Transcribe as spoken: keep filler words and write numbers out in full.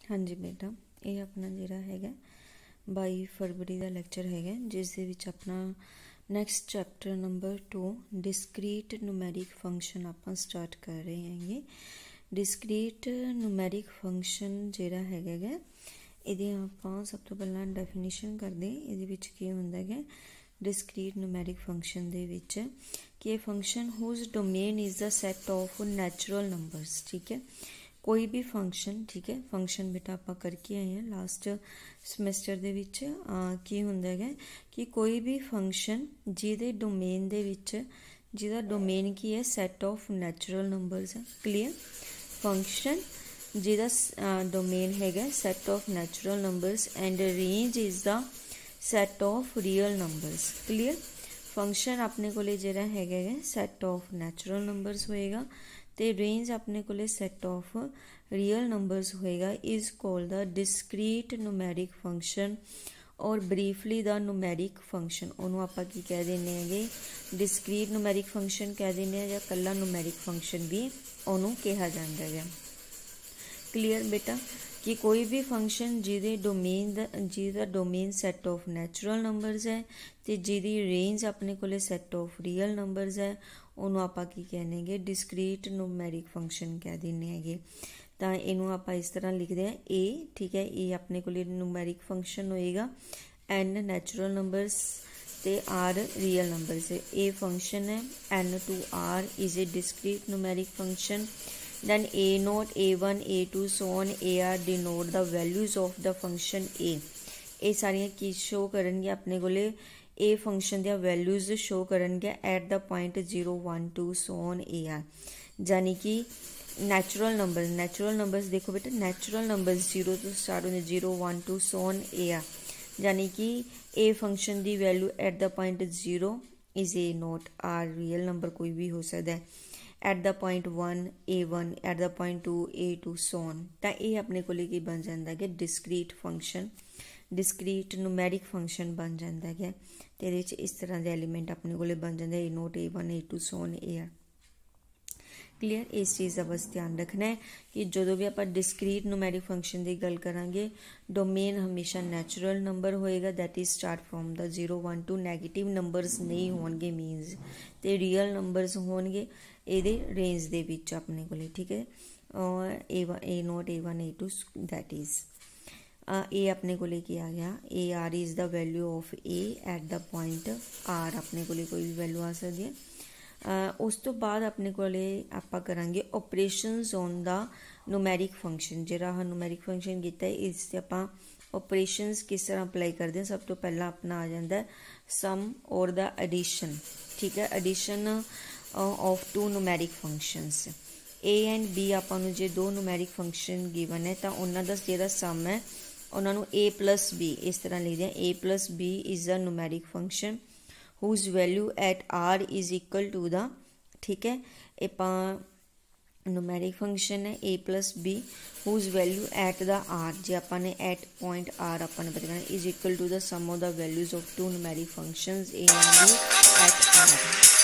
हाँ जी बेटा, ये अपना जिहड़ा हैगा बाई फरवरी का लैक्चर है जिस दे विच अपना next chapter number two discrete numeric function आपां स्टार्ट कर रहे हैं। डिस्क्रीट न्यूमैरिक फंक्शन जिहड़ा हैगा इहदी आपां सब तो पहला डेफिनेशन करदे इहदे विच की हुंदा है डिस्क्रीट न्यूमैरिक फंक्शन दे विच कि function whose domain is the set of natural numbers. ठीक है, कोई भी फंक्शन, ठीक है, फंक्शन बेटा आप करके आए हैं लास्ट समैसटर दे विच की हुंदा है कि कोई भी फंक्शन जिहदे डोमेन दे विच जिहदा डोमेन की है सैट ऑफ नैचुरल नंबरस है। क्लीयर, फंक्शन जिहदा डोमेन हैगा set of natural numbers and range is the set of real numbers. Clear, function अपने कोले जिहड़ा हैगा सैट ऑफ नैचुरल नंबरस होएगा ते रेंज अपने कोले सैट ऑफ रियल नंबरस होएगा is called the discrete numeric function और ब्रीफली द न्यूमैरिक फंक्शन। उन्होंने आपां की कह देने हैं डिस्क्रीट न्यूमैरिक फंक्शन कह देने हैं या कल्ला न्यूमैरिक फंक्शन भी उन्होंने कहा जाता है। क्लीयर बेटा, कि कोई भी फंक्शन जिहदे डोमेन जिहदा domain set of natural numbers है तो जिहदी रेंज अपने कोले सैट ऑफ रियल नंबरस है उन्होंने आपां की कहने डिस्क्रीट न्यूमैरिक फंक्शन कह देने हैं। तो इनू आप इस तरह लिखते हैं ए, ठीक है, ए अपने को न्यूमैरिक फंक्शन होएगा, एन नैचुरल नंबरस ते आर रियल नंबरस है। ए फंक्शन है, N to R is a discrete numeric function. then a naught a one a two so on ar denote the values of the function a। ये सारियां की show करनगे अपने कोले a function दियां values show करनगे at the point zero one two so on a r, यानी कि नैचुरल नंबर नैचुरल नंबर्स देखो बेटा नैचुरल नंबर्स जीरो तो स्टार्ट होंगे zero one two so on a r, यानी कि ए फंक्शन दी value at the point zero is a naught r real number कोई भी हो सकता है, at the point one a one at the point two a two so on. तो ये अपने को की बन जाता है discrete function, discrete numeric function बन जाता है। तो ये इस तरह के एलीमेंट अपने को बन जाते हैं a naught a one a two so on a r. Clear, इस चीज़ का बस ध्यान रखना है कि जो भी आप डिस्क्रीट न्यूमैरिक फंक्शन की गल करांगे डोमेन हमेशा नैचुरल नंबर होएगा that is start from the zero one two negative numbers नहीं होणगे मीनस ते रियल नंबरस होणगे ਇਹਦੇ रेंज ਦੇ ਵਿੱਚ ਆਪਣੇ ਕੋਲੇ। ठीक है, और a one a naught a one a two that is a अपने कोले की आ गया a r is the value of a at the point r अपने कोले कोई भी वैल्यू आ सकती है। uh, उस तो बाद अपने कोले आपां करांगे operations on the numeric function. जिहड़ा हम न्यूमैरिक फंक्शन कीता है इस ते आपां ऑपरेशनस किस तरह अप्लाई करते हैं। सब तो पहला अपना आ जाता है सम और द एडिशन। ठीक है, addition of two numeric functions a and b आपां नूं जे दो न्यूमैरिक फंक्शन गिवन है तो उन्हां दा जिहड़ा सम है उन्हां नूं ए प्लस बी इस तरह लिखते हैं a plus b is a numeric function whose value at r is equal to the, ठीक है, आपां न्यूमैरिक फंक्शन है a plus b whose value at the r जे आपां ने एट पॉइंट आर आपां ने पता करना is equal to the sum of the values of two numeric functions a and b at are.